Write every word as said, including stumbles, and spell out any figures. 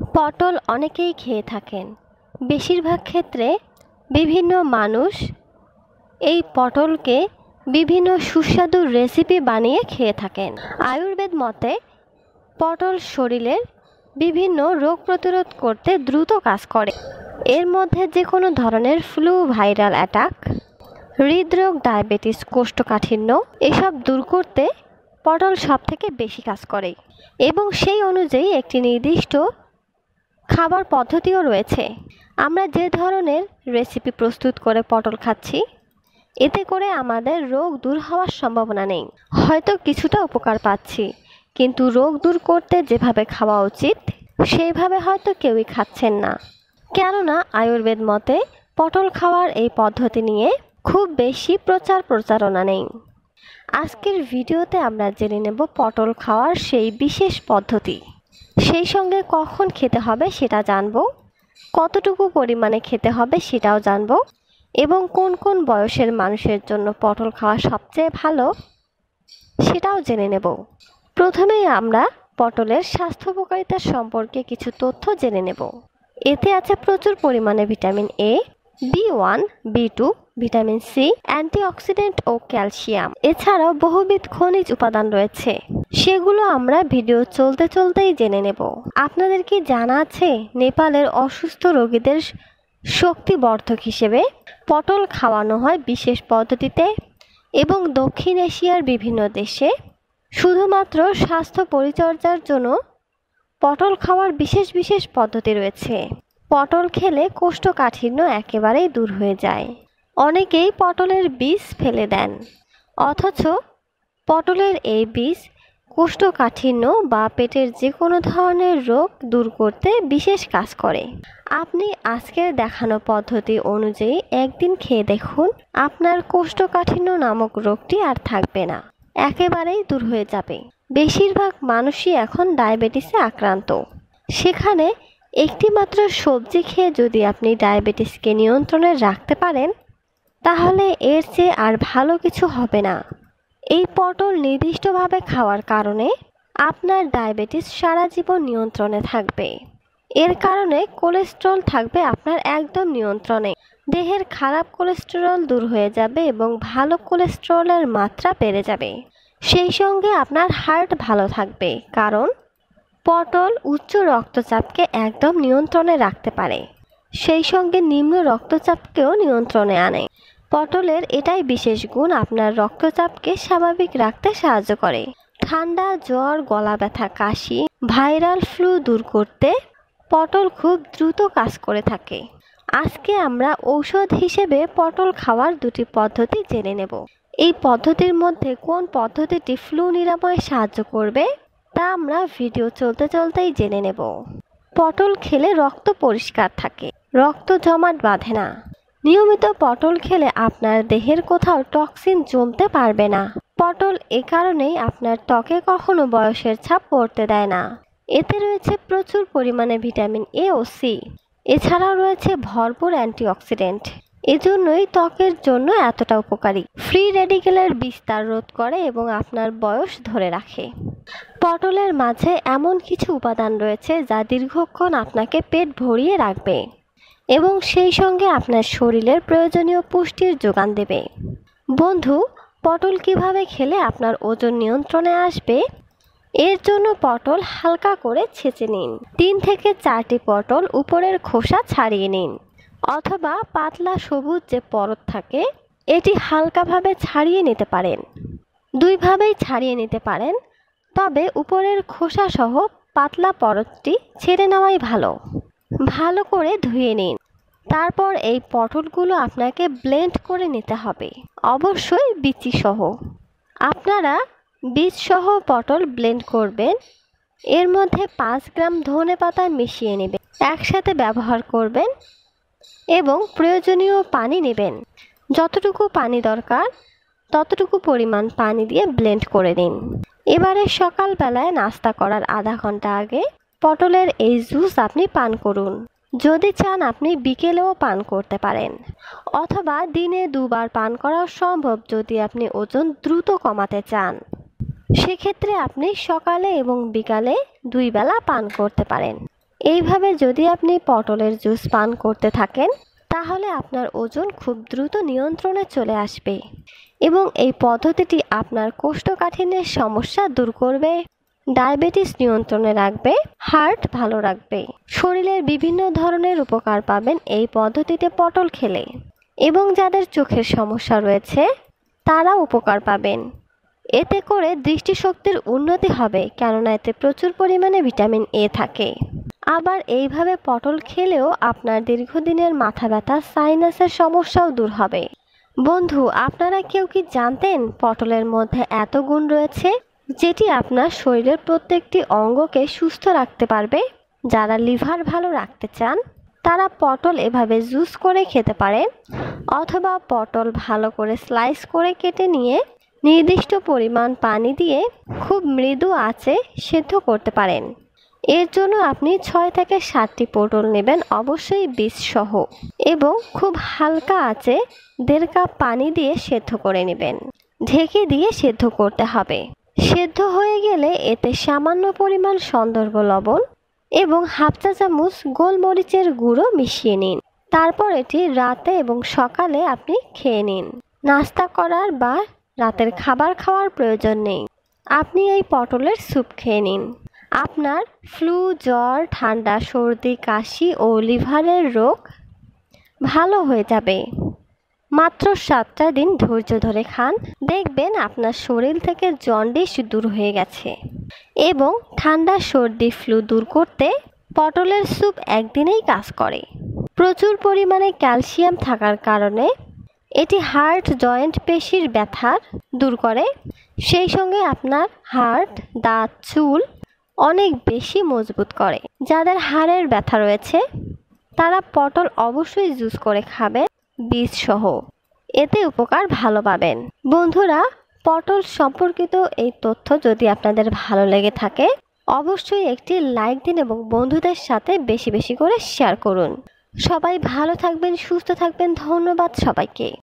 পটল অনেকেই খেয়ে থাকেন। বেশিরভাগ ক্ষেত্রে বিভিন্ন মানুষ এই পটলকে বিভিন্ন সুস্বাদু রেসিপি বানিয়ে খেয়ে থাকেন। আয়ুর্বেদ মতে পটল শরীরের বিভিন্ন রোগ প্রতিরোধ করতে দ্রুত কাজ করে। এর মধ্যে যে কোনো ধরনের ফ্লু, ভাইরাল অ্যাটাক, হৃদরোগ, ডায়াবেটিস, কোষ্ঠকাঠিন্য এসব দূর করতে পটল সব থেকে বেশি কাজ করে এবং সেই অনুযায়ী একটি নির্দিষ্ট খাবার পদ্ধতিও রয়েছে। আমরা যে ধরনের রেসিপি প্রস্তুত করে পটল খাচ্ছি, এতে করে আমাদের রোগ দূর হওয়ার সম্ভাবনা নেই। হয়তো কিছুটা উপকার পাচ্ছি, কিন্তু রোগ দূর করতে যেভাবে খাওয়া উচিত সেইভাবে হয়তো কেউই খাচ্ছেন না। কেননা আয়ুর্বেদ মতে পটল খাওয়ার এই পদ্ধতি নিয়ে খুব বেশি প্রচার প্রচারণা নেই। আজকের ভিডিওতে আমরা জেনে নেব পটল খাওয়ার সেই বিশেষ পদ্ধতি, সেই সঙ্গে কখন খেতে হবে সেটা জানব, কতটুকু পরিমাণে খেতে হবে সেটাও জানব, এবং কোন কোন বয়সের মানুষের জন্য পটল খাওয়া সবচেয়ে ভালো সেটাও জেনে নেব। প্রথমেই আমরা পটলের স্বাস্থ্য উপকারিতা সম্পর্কে কিছু তথ্য জেনে নেব। এতে আছে প্রচুর পরিমাণে vitamin A, B one, B two, vitamin C, antioxidant ও ক্যালসিয়াম। এছাড়াও বহুবিধ খনিজ উপাদান রয়েছে, সেগুলো আমরা ভিডিও চলতে চলতেই জেনে নেব। আপনাদের কি জানা আছে নেপালের অসুস্থ রোগীদের শক্তিবর্ধক হিসেবে পটল খাওয়ানো হয় বিশেষ পদ্ধতিতে, এবং দক্ষিণ এশিয়ার বিভিন্ন দেশে শুধুমাত্র স্বাস্থ্য পরিচর্যার জন্য পটল খাওয়ার বিশেষ বিশেষ পদ্ধতি রয়েছে। পটল খেলে কোষ্ঠকাঠিন্য একেবারেই দূর হয়ে যায়। অনেকেই পটলের বীজ ফেলে দেন, অথচ পটলের এই বীজ কোষ্ঠকাঠিন্য বা পেটের যে কোনো ধরনের রোগ দূর করতে বিশেষ কাজ করে। আপনি আজকের দেখানো পদ্ধতি অনুযায়ী একদিন খেয়ে দেখুন, আপনার কোষ্ঠকাঠিন্য নামক রোগটি আর থাকবে না, একেবারেই দূর হয়ে যাবে। বেশিরভাগ মানুষই এখন ডায়াবেটিসে আক্রান্ত, সেখানে একটি মাত্র সবজি খেয়ে যদি আপনি ডায়াবেটিসকে নিয়ন্ত্রণে রাখতে পারেন, তাহলে এর চেয়ে আর ভালো কিছু হবে না। এই পটল নির্দিষ্টভাবে খাওয়ার কারণে আপনার ডায়াবেটিস সারা জীবন নিয়ন্ত্রণে থাকবে। এর কারণে কোলেস্টেরল থাকবে আপনার একদম নিয়ন্ত্রণে। দেহের খারাপ কোলেস্টেরল দূর হয়ে যাবে এবং ভালো কোলেস্টেরলের মাত্রা বেড়ে যাবে। সেই সঙ্গে আপনার হার্ট ভালো থাকবে, কারণ পটল উচ্চ রক্তচাপকে একদম নিয়ন্ত্রণে রাখতে পারে, সেই সঙ্গে নিম্ন রক্তচাপকেও নিয়ন্ত্রণে আনে। পটলের এটাই বিশেষ গুণ, আপনার রক্তচাপকে স্বাভাবিক রাখতে সাহায্য করে। ঠান্ডা, জ্বর, গলা ব্যথা, কাশি, ভাইরাল ফ্লু দূর করতে পটল খুব দ্রুত কাজ করে থাকে। আজকে আমরা ঔষধ হিসেবে পটল খাওয়ার দুটি পদ্ধতি জেনে নেব। এই পদ্ধতির মধ্যে কোন পদ্ধতিটি ফ্লু নিরাময়ে সাহায্য করবে তা আমরা ভিডিও চলতে চলতেই জেনে নেব। পটল খেলে রক্ত পরিষ্কার থাকে, রক্ত জমাট বাঁধে না। নিয়মিত পটল খেলে আপনার দেহের কোথাও টক্সিন জমতে পারবে না। পটল এ কারণেই আপনার ত্বকে কখনো বয়সের ছাপ পড়তে দেয় না। এতে রয়েছে প্রচুর পরিমাণে ভিটামিন এ ও সি, এছাড়াও রয়েছে ভরপুর অ্যান্টিঅক্সিডেন্ট। এজন্যই ত্বকের জন্য এতটা উপকারী। ফ্রি রেডিকেলের বিস্তার রোধ করে এবং আপনার বয়স ধরে রাখে। পটলের মাঝে এমন কিছু উপাদান রয়েছে যা দীর্ঘক্ষণ আপনাকে পেট ভরিয়ে রাখবে এবং সেই সঙ্গে আপনার শরীরের প্রয়োজনীয় পুষ্টির যোগান দেবে। বন্ধু, পটল কিভাবে খেলে আপনার ওজন নিয়ন্ত্রণে আসবে, এর জন্য পটল হালকা করে ছেঁচে নিন। তিন থেকে চারটি পটল উপরের খোসা ছাড়িয়ে নিন, অথবা পাতলা সবুজ যে পরত থাকে এটি হালকাভাবে ছাড়িয়ে নিতে পারেন। দুইভাবেই ছাড়িয়ে নিতে পারেন, তবে উপরের খোসা সহ পাতলা পরতটি ছেড়ে নেওয়াই ভালো। ভালো করে ধুয়ে নিন। তারপর এই পটলগুলো আপনাকে ব্লেন্ড করে নিতে হবে, অবশ্যই বিচি সহ। আপনারা বীজ সহ পটল ব্লেন্ড করবেন। এর মধ্যে পাঁচ গ্রাম ধনে পাতা মিশিয়ে নেবেন, একসাথে ব্যবহার করবেন এবং প্রয়োজনীয় পানি নেবেন। যতটুকু পানি দরকার ততটুকু পরিমাণ পানি দিয়ে ব্লেন্ড করে নিন। এবারে সকালবেলায় নাস্তা করার আধা ঘন্টা আগে পটলের এই জুস আপনি পান করুন। যদি চান আপনি বিকেলেও পান করতে পারেন, অথবা দিনে দুবার পান করা সম্ভব যদি আপনি ওজন দ্রুত কমাতে চান। সেক্ষেত্রে আপনি সকালে এবং বিকালে দুই বেলা পান করতে পারেন। এইভাবে যদি আপনি পটলের জুস পান করতে থাকেন তাহলে আপনার ওজন খুব দ্রুত নিয়ন্ত্রণে চলে আসবে এবং এই পদ্ধতিটি আপনার কোষ্ঠকাঠিন্যের সমস্যা দূর করবে, ডায়াবেটিস নিয়ন্ত্রণে রাখবে, হার্ট ভালো রাখবে। শরীরের বিভিন্ন ধরনের উপকার পাবেন এই পদ্ধতিতে পটল খেলে এবং যাদের চোখের সমস্যা রয়েছে তারা উপকার পাবেন। এতে করে দৃষ্টিশক্তির উন্নতি হবে, কেননা এতে প্রচুর পরিমাণে ভিটামিন এ থাকে। আবার এইভাবে পটল খেলেও আপনার দীর্ঘদিনের মাথা ব্যথা, সাইনাসের সমস্যাও দূর হবে। বন্ধু, আপনারা কেউ কি জানতেন পটলের মধ্যে এত গুণ রয়েছে যেটি আপনার শরীরের প্রত্যেকটি অঙ্গকে সুস্থ রাখতে পারবে? যারা লিভার ভালো রাখতে চান তারা পটল এভাবে জুস করে খেতে পারেন, অথবা পটল ভালো করে স্লাইস করে কেটে নিয়ে নির্দিষ্ট পরিমাণ পানি দিয়ে খুব মৃদু আঁচে সেদ্ধ করতে পারেন। এর জন্য আপনি ছয় থেকে সাতটি পটল নেবেন, অবশ্যই বীজ সহ, এবং খুব হালকা আঁচে দেড় কাপ পানি দিয়ে সেদ্ধ করে নেবেন। ঢেকে দিয়ে সেদ্ধ করতে হবে। সেদ্ধ হয়ে গেলে এতে সামান্য পরিমাণ সন্দর্ভ লবণ এবং হাফ চা চামচ গোলমরিচের গুঁড়ো মিশিয়ে নিন। তারপর এটি রাতে এবং সকালে আপনি খেয়ে নিন। নাস্তা করার বা রাতের খাবার খাওয়ার প্রয়োজন নেই, আপনি এই পটলের স্যুপ খেয়ে নিন। আপনার ফ্লু, জ্বর, ঠান্ডা, সর্দি, কাশি ও লিভারের রোগ ভালো হয়ে যাবে। মাত্র সাতটা দিন ধৈর্য ধরে খান, দেখবেন আপনার শরীর থেকে জন্ডিস দূর হয়ে গেছে। এবং ঠান্ডা, সর্দি, ফ্লু দূর করতে পটলের স্যুপ একদিনেই কাজ করে। প্রচুর পরিমাণে ক্যালসিয়াম থাকার কারণে এটি হার্ট, জয়েন্ট, পেশির ব্যথা দূর করে। সেই সঙ্গে আপনার হার্ট, দাঁত, চুল অনেক বেশি মজবুত করে। যাদের হাড়ের ব্যথা রয়েছে তারা পটল অবশ্যই জুস করে খাবেন বীজ সহ, এতে উপকার ভালো পাবেন। বন্ধুরা, পটল সম্পর্কিত এই তথ্য যদি আপনাদের ভালো লেগে থাকে অবশ্যই একটি লাইক দিন এবং বন্ধুদের সাথে বেশি বেশি করে শেয়ার করুন। সবাই ভালো থাকবেন, সুস্থ থাকবেন। ধন্যবাদ সবাইকে।